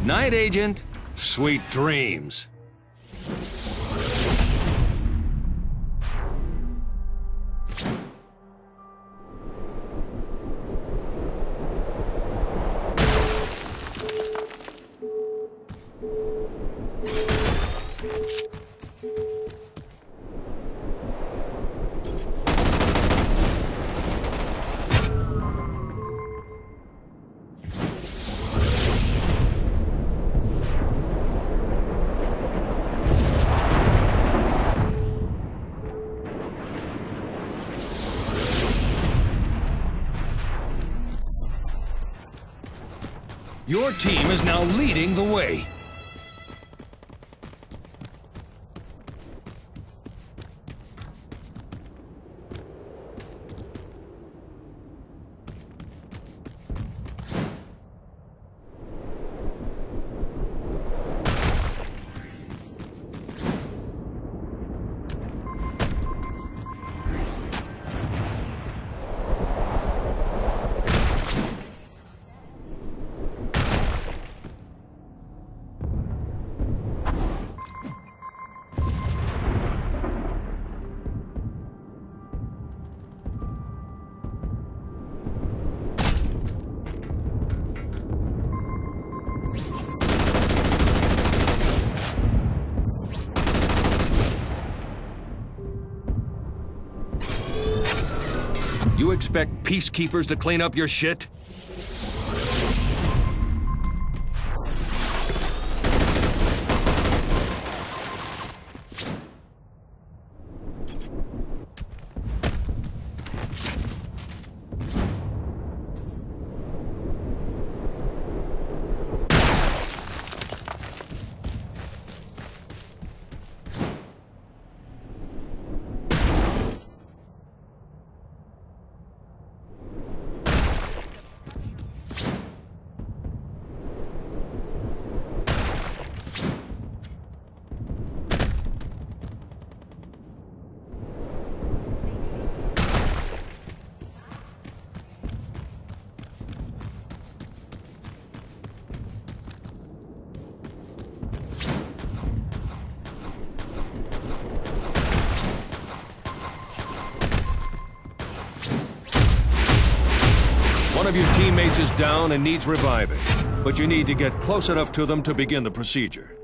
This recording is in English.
Night, Agent. Sweet dreams. Your team is now leading the way. You expect peacekeepers to clean up your shit? One of your teammates is down and needs reviving, but you need to get close enough to them to begin the procedure.